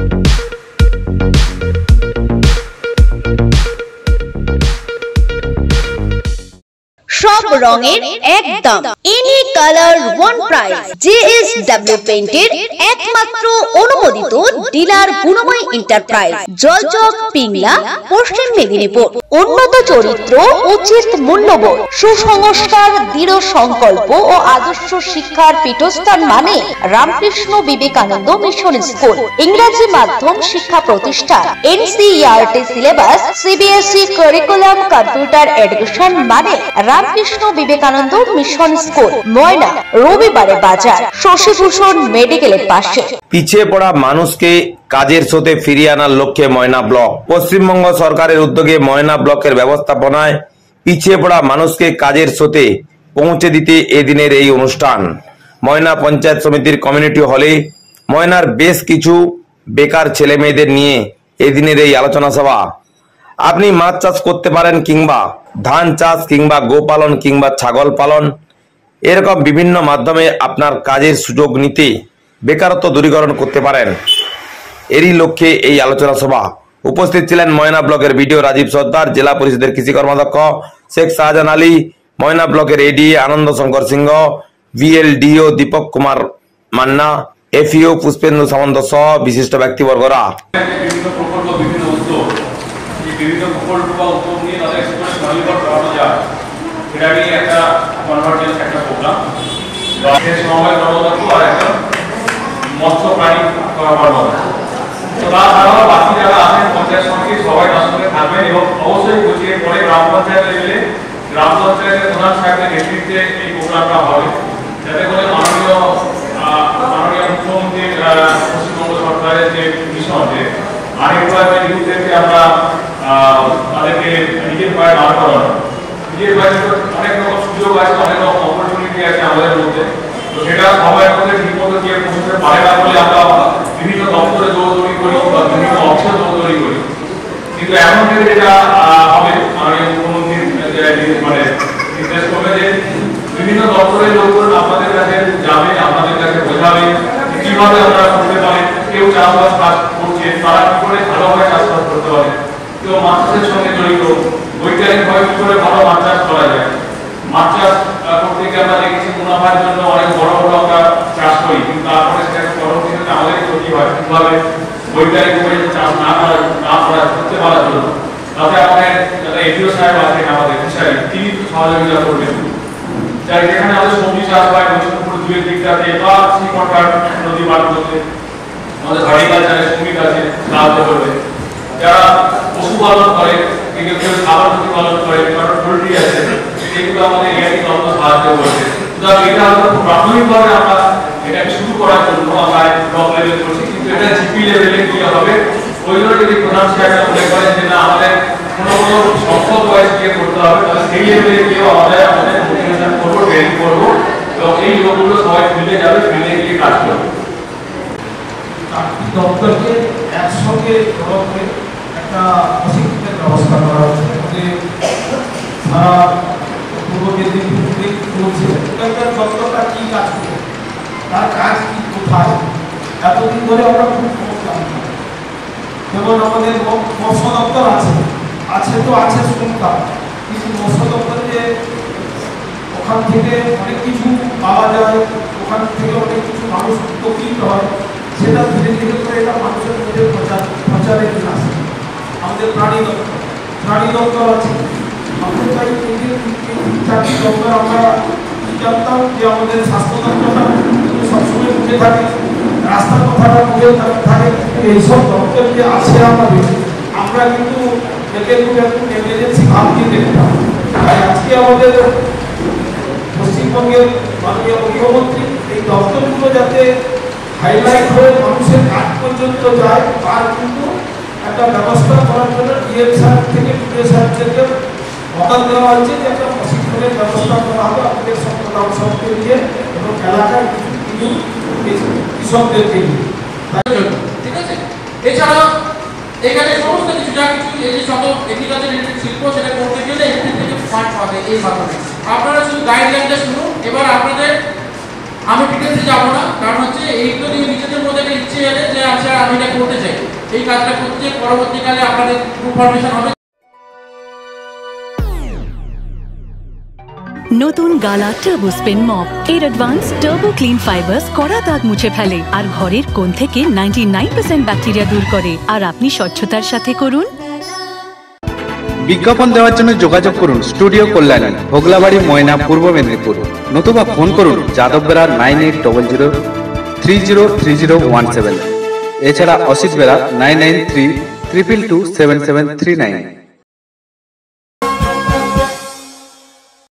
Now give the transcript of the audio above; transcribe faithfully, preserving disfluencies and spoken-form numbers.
সব রঙের এক দাম, any colour one price. JSW পেইন্টের একমাত্র অনুমোদিত ডিলার গুণময় এন্টারপ্রাইজ, জলচক, পিংলা, পশ্চিম মেদিনীপুর। উন্নত চরিত্র, উচিত মূল্যবোধ, সুসংস্কার, দৃঢ় সংকল্প ও আদর্শ শিক্ষার পীঠস্থান মানে রামকৃষ্ণ বিবেকানন্দ মিশন স্কুল। ইংরেজি মাধ্যম শিক্ষা প্রতিষ্ঠান, NCERT syllabus, CBSE curriculum, computer education মানে রামকৃষ্ণ বিবেকানন্দ মিশন স্কুল, ময়না, রবিবারে বাজার, শশীভূষণ মেডিকেলের পাশে। পিছিয়ে পড়া মানুষকে কাজের স্রোতে ফিরিয়ে আনার লক্ষ্যে ময়না ব্লক। পশ্চিমবঙ্গ সরকারের উদ্যোগে ময়না ব্লকের ব্যবস্থাপনায় পিছিয়ে পড়া মানুষকে কাজের স্রোতে পৌঁছে দিতে এদিনের এই অনুষ্ঠান। ময়না পঞ্চায়েত সমিতির কমিউনিটি হলে ময়নার বেশ কিছু বেকার ছেলে মেয়েদের নিয়ে এদিনের এই আলোচনা সভা। আপনি মাছ চাষ করতে পারেন, কিংবা ধান চাষ, কিংবা গোপালন, কিংবা ছাগল পালন, এরকম বিভিন্ন মাধ্যমে আপনার কাজের সুযোগ নিতে বেকারত্ব দূরীকরণ করতে পারেন। এরই লক্ষ্যে এই আলোচনা সভা। উপস্থিত ছিলেন ময়না ব্লকের বিডিও রাজীব সর্দার, জেলা পরিষদের কৃষি কর্মাধ্যক্ষ শেখ শাহজাহান আলী, ময়না ব্লকের ADA Anand Shankar Singha, VLDO Dipak Kumar Manna, FEO Pushpendu Samanta সহ বিশিষ্ট ব্যক্তিবর্গরা। বিভিন্ন প্রকল্প বা উদ্যোগ নিয়ে তাদের এক্সপোর্ট স্বাবলম্বন করানো যায়, এটা নিয়ে একটা কনভার্জেন্স একটা প্রোগ্রাম। সমবায় কর্মদক্ষ আর একটা মৎস্য প্রাণী কর্মদক্ষ। তো তাছাড়াও বাকি যারা আছেন পঞ্চায়েত সমিতি সবাই তার সঙ্গে থাকবেন এবং অবশ্যই বুঝিয়ে পরে গ্রাম পঞ্চায়েত লেভেলে গ্রাম পঞ্চায়েতের প্রধান সাহেবের নেতৃত্বে এই প্রোগ্রামটা হবে, যাতে করে মাননীয় মাননীয় মুখ্যমন্ত্রীর পশ্চিমবঙ্গ সরকারের যে মিশন, যে আনএমপ্লয়মেন্ট ইউথদেরকে আমরা তাদেরকে নিজের পায়ে দাঁড় করানো, নিজের পায়ে অনেক রকম সুযোগ আছে, অনেক রকম অপরচুনিটি আছে আমাদের মধ্যে। তো সেটা সময়ের মধ্যে ঠিক মতো গিয়ে পৌঁছতে পারে না বলে আমরা বিভিন্ন দপ্তরে দৌড়দৌড়ি করি বা বিভিন্ন অফিসে দৌড়দৌড়ি করি। কিন্তু এমন ক্ষেত্রে যেটা হবে, মাননীয় মুখ্যমন্ত্রীর মানে নির্দেশ করবে যে বিভিন্ন দপ্তরের লোকজন আপনাদের কাছে যাবে, আপনাদের কাছে বোঝাবে কিভাবে আপনারা করতে পারেন। কেউ চাষবাস কাজ করছে, তারা কি করে ভালোভাবে চাষবাস করতে পারে, কেউ মাছ চাষের সঙ্গে জড়িত, বৈজ্ঞানিকভাবে কি করে ভালো মাছ চাষ করা যায়। মাছ চাষ করতে গিয়ে আমরা দেখেছি মুনাফার জন্য অনেক বড় বড় আমরা চাষ করি, কিন্তু তারপরে সেটাকে পরবর্তীতে আমাদের ক্ষতি হয়। কিভাবে বৈজ্ঞানিকভাবে চাষ না করা না করা করতে পারার জন্য, তাতে আমাদের যারা এডিও সাহেব আছেন আমাদের ফিশারি, তিনি সহযোগিতা করবেন। যাই যেখানে আমাদের সবজি চাষ হয় বৈষ্ণবপুর দুয়ের দিকটাতে বা শ্রীকণ্ঠার নদী পার করতে আমাদের হর্টিকালচারের শ্রমিক আছে, সাহায্য করবে। যারা পশুপালন করে, কেউ কেউ খাবার প্রতিপালন করে, কারণ পোল্ট্রি আছে, সেগুলো আমাদের এআই তন্ত্র সাহায্য করবে। সুতরাং এটা আমরা প্রাথমিকভাবে আমরা এটাকে শুরু করার জন্য আমরা ব্লক লেভেল করছি, কিন্তু এটা জিপি লেভেলে কি হবে, ওই জন্য যদি প্রধান সাহেবরা মনে করেন যে না আমাদের কোনো কোনো সংসদ ওয়াইজ গিয়ে করতে হবে, তাহলে সেই লেভেলে গিয়েও আমাদের আমাদের মোটিভেশন করবো, ট্রেনিং করবো, এবং এই লোকগুলো সবাই ফিল্ডে যাবে, ফিল্ডে গিয়ে কাজ করবে। দপ্তরকে একসঙ্গে একটা প্রশিক্ষণের ব্যবস্থা করা হচ্ছে। সারা পূর্ব মেদিনীপুরে চলছে এখানকার দপ্তরটা কি কাজ করে, তার কাজ কি, কোথায়, এতদিন ধরে আমরা খুব সমস্যা। যেমন আমাদের মৎস্য দপ্তর আছে আছে তো আছে শুনতাম, কিন্তু মৎস্য দপ্তরে ওখান থেকে অনেক কিছু পাওয়া যায়, ওখান থেকে অনেক কিছু মানুষ উপকৃত হয়, সেটা ধীরে ধীরে করে এটা মানুষের মধ্যে প্রচার প্রচারে নিয়ে আসে। আমাদের প্রাণী দপ্তর প্রাণী দপ্তর আছে, আমাদের তাই চারটি দপ্তর আমরা জানতাম যে আমাদের স্বাস্থ্য দপ্তরটা সবসময় উঠে থাকে, রাস্তার কথাটা উঠে থাকে, এইসব দপ্তর যে আছে আমাদের, আমরা কিন্তু একে একটু এমার্জেন্সি ভাব দিয়ে দেখতাম। তাই আজকে আমাদের পশ্চিমবঙ্গের মাননীয় মুখ্যমন্ত্রী এই দপ্তরগুলো যাতে হাইলাইট হয়ে মানুষের কাজ পর্যন্ত যায়, তার কিন্তু একটা ব্যবস্থা করার জন্য ডিএম স্যার থেকে ডিডিও স্যারদেরকে অর্ডার দেওয়া হচ্ছে যে একটা প্রশিক্ষণের ব্যবস্থা করা হবে আমাদের সম্প্রদায় সবকে নিয়ে এবং এলাকায় কিছু কিছু কৃষকদেরকে নিয়ে। ঠিক আছে, এছাড়া এখানে সমস্ত কিছু যা কিছু এই যে সব এগ্রিকালচার রিলেটেড শিল্প সেটা করতে গেলে এখান থেকে ফান্ড পাবে এই মাধ্যমে। আপনারা শুধু গাইডলাইনটা শুনুন, এবার আপনাদের আমি ডিটেলসে যাবো না, কারণ হচ্ছে এইগুলো নিয়ে নিজেদের মধ্যে একটা ইচ্ছে এলে যে আচ্ছা আমি এটা করতে চাই, এই কাজটা করতে পরবর্তীকালে আপনাদের ইনফরমেশন হবে। নতুন গালা টার্বো স্পিন মপ এর অ্যাডভান্স টার্বো ক্লিন ফাইবার্স কড়া দাগ মুছে ফেলে আর ঘরের কোণ থেকে নিরানব্বই পার্সেন্ট ব্যাকটেরিয়া দূর করে। আর আপনি স্বচ্ছতার সাথে করুন। বিজ্ঞাপন দেওয়ার জন্য যোগাযোগ করুন স্টুডিও কল্যাণী, ভোগলাবাড়ি, ময়না, পূর্ব মেদিনীপুর, নতুবা ফোন করুন যাদব Bera nine eight double zero three zero three zero one seven, এছাড়া Asit Bera nine nine three triple two seven seven three nine.